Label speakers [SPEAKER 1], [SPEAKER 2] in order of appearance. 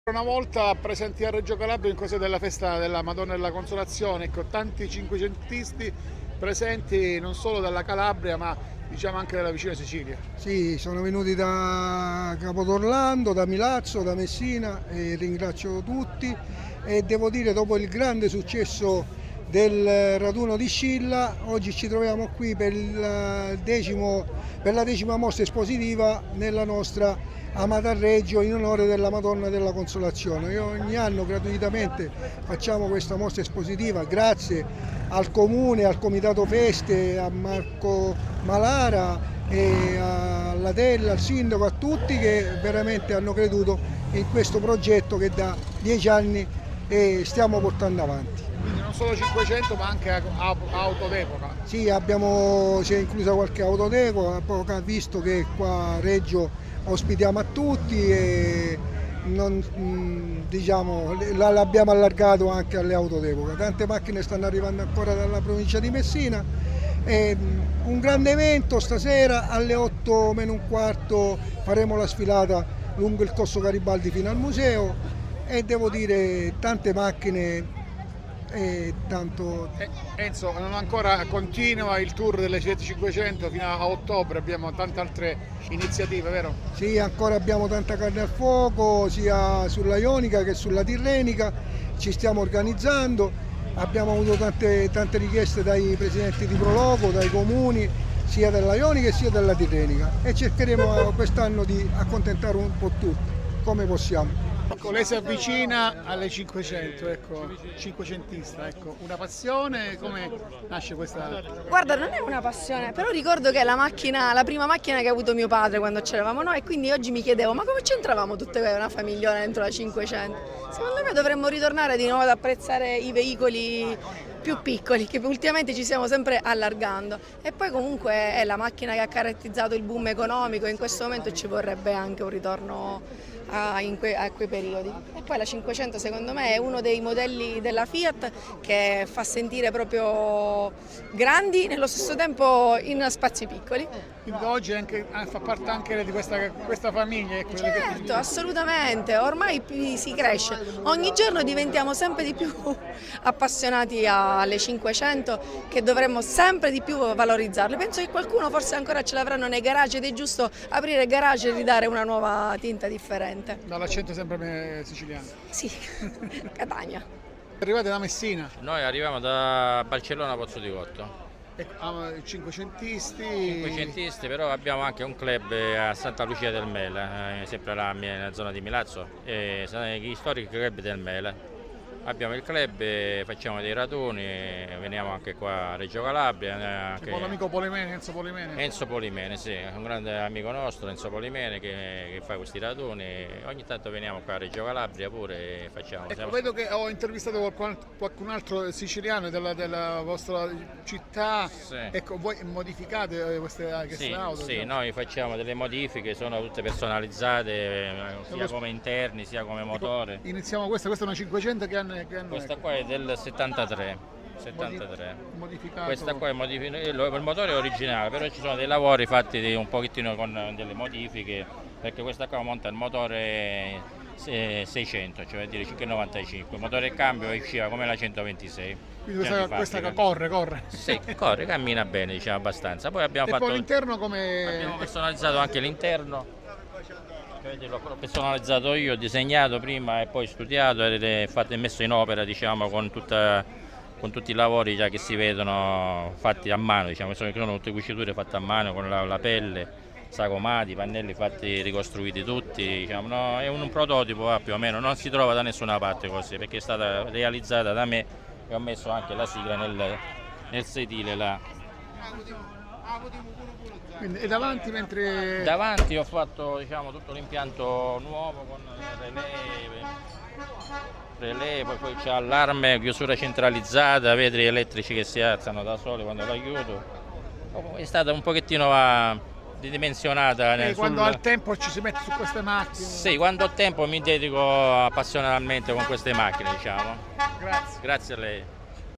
[SPEAKER 1] Una volta presenti a Reggio Calabria in occasione della festa della Madonna della Consolazione, ecco, tanti cinquecentisti presenti non solo dalla Calabria ma diciamo anche dalla vicina Sicilia.
[SPEAKER 2] Sì, sono venuti da Capodorlando, da Milazzo, da Messina e ringrazio tutti e devo dire dopo il grande successo del raduno di Scilla oggi ci troviamo qui per la decima mostra espositiva nella nostra amata Reggio in onore della Madonna della Consolazione. Ogni anno gratuitamente facciamo questa mostra espositiva grazie al Comune, al Comitato Feste, a Marco Malara e alla Tella, al Sindaco, a tutti che veramente hanno creduto in questo progetto che da 10 anni stiamo portando avanti.
[SPEAKER 1] Quindi non solo 500 ma anche auto d'epoca.
[SPEAKER 2] Sì, si è inclusa qualche auto d'epoca, visto che qua a Reggio ospitiamo a tutti e l'abbiamo allargato anche alle auto d'epoca. Tante macchine stanno arrivando ancora dalla provincia di Messina. Un grande evento stasera alle 8 meno un quarto faremo la sfilata lungo il Corso Garibaldi fino al museo e devo dire tante macchine e tanto.
[SPEAKER 1] Enzo, non ancora continua il tour delle Fiat 500 fino a ottobre, abbiamo tante altre iniziative, vero?
[SPEAKER 2] Sì, ancora abbiamo tanta carne al fuoco sia sulla Ionica che sulla Tirrenica, ci stiamo organizzando, abbiamo avuto tante richieste dai presidenti di Proloco, dai comuni sia della Ionica sia della Tirrenica e cercheremo quest'anno di accontentare un po' tutti come possiamo.
[SPEAKER 1] Ecco, lei si avvicina alle 500, ecco, cinquecentista, ecco, una passione, come nasce questa?
[SPEAKER 3] Guarda, non è una passione, però ricordo che è la prima macchina che ha avuto mio padre quando c'eravamo noi e quindi oggi mi chiedevo ma come c'entravamo tutte una famigliona dentro la 500? Secondo me dovremmo ritornare di nuovo ad apprezzare i veicoli più piccoli che ultimamente ci stiamo sempre allargando e poi comunque è la macchina che ha caratterizzato il boom economico e in questo momento ci vorrebbe anche un ritorno a quei periodi. E poi la 500 secondo me è uno dei modelli della Fiat che fa sentire proprio grandi nello stesso tempo in spazi piccoli.
[SPEAKER 1] Quindi oggi fa parte anche di questa famiglia. Ecco,
[SPEAKER 3] certo, assolutamente, ormai si cresce, ogni giorno diventiamo sempre di più appassionati alle 500 che dovremmo sempre di più valorizzarle. Penso che qualcuno forse ancora ce l'avranno nei garage ed è giusto aprire il garage e ridare una nuova tinta differente.
[SPEAKER 1] Dall'accento sempre siciliano?
[SPEAKER 3] Sì, Catania.
[SPEAKER 1] Arrivate da Messina?
[SPEAKER 4] Noi arriviamo da Barcellona Pozzo di Gotto.
[SPEAKER 1] Cinquecentisti,
[SPEAKER 4] però abbiamo anche un club a Santa Lucia del Mela, sempre là nella zona di Milazzo, gli storici club del Mela. Abbiamo il club, facciamo dei raduni, veniamo anche qua a Reggio Calabria.
[SPEAKER 1] Con l'amico Polimene, Enzo Polimene?
[SPEAKER 4] Enzo Polimene, sì, è un grande amico nostro, Enzo Polimene, che fa questi raduni. Ogni tanto veniamo qua a Reggio Calabria pure e facciamo.
[SPEAKER 1] Ecco, vedo che ho intervistato qualcun altro siciliano della vostra città.
[SPEAKER 4] Sì.
[SPEAKER 1] Ecco, voi modificate queste auto?
[SPEAKER 4] Sì, noi facciamo delle modifiche, sono tutte personalizzate, sia come interni sia come motore.
[SPEAKER 1] Ecco, iniziamo questa è una 500 che anno
[SPEAKER 4] questa qua è del 73.
[SPEAKER 1] Modificato.
[SPEAKER 4] Questa qua è il motore è originale, però ci sono dei lavori fatti un pochettino con delle modifiche, perché questa qua monta il motore 600, cioè dire 595, il motore e cambio usciva come la 126.
[SPEAKER 1] Quindi questa corre?
[SPEAKER 4] Sì, corre, cammina bene, diciamo abbastanza. Poi abbiamo fatto
[SPEAKER 1] l'interno come?
[SPEAKER 4] Abbiamo personalizzato anche l'interno. L'ho personalizzato io, ho disegnato prima e poi studiato e messo in opera, diciamo, con tutti i lavori già che si vedono fatti a mano, diciamo, sono tutte cuciture fatte a mano con la pelle, sagomati, pannelli fatti ricostruiti tutti, diciamo, no, è un prototipo più o meno, non si trova da nessuna parte così, perché è stata realizzata da me e ho messo anche la sigla nel sedile là.
[SPEAKER 1] Quindi, e davanti mentre?
[SPEAKER 4] Davanti ho fatto, diciamo, tutto l'impianto nuovo con relè, poi c'è allarme, chiusura centralizzata, vetri elettrici che si alzano da soli quando la chiudo. È stata un pochettino ridimensionata.
[SPEAKER 1] Quando al tempo ci si mette su queste macchine?
[SPEAKER 4] Sì, quando ho tempo mi dedico appassionatamente con queste macchine, diciamo.
[SPEAKER 1] Grazie.
[SPEAKER 4] Grazie a lei.